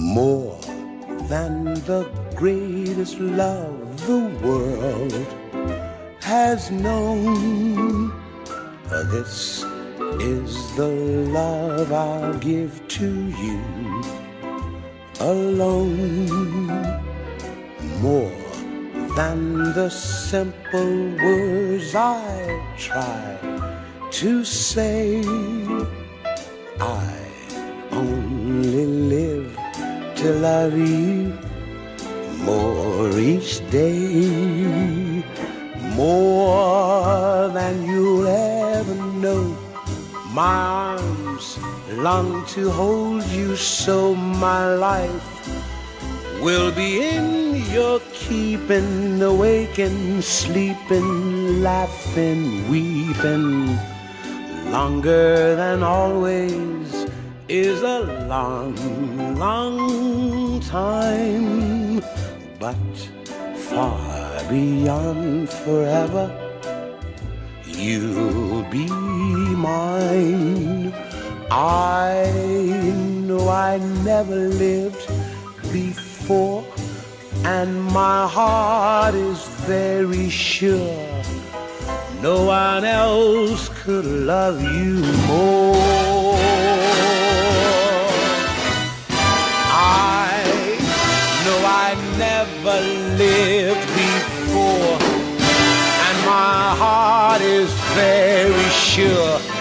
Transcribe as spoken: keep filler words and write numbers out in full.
more than the greatest love the world has known. This is the love I'll give to you alone. More than the simple words I try to say. I only live to love you more each day. More than you'll ever know. My arms long to hold you, so my life will be in your keeping, awaking, sleeping, laughing, weeping. Longer than always is a long, long time, but far beyond forever, you'll be mine. I know I never lived before, and my heart is very sure no one else could love you more. I know I never lived before, and my heart is very sure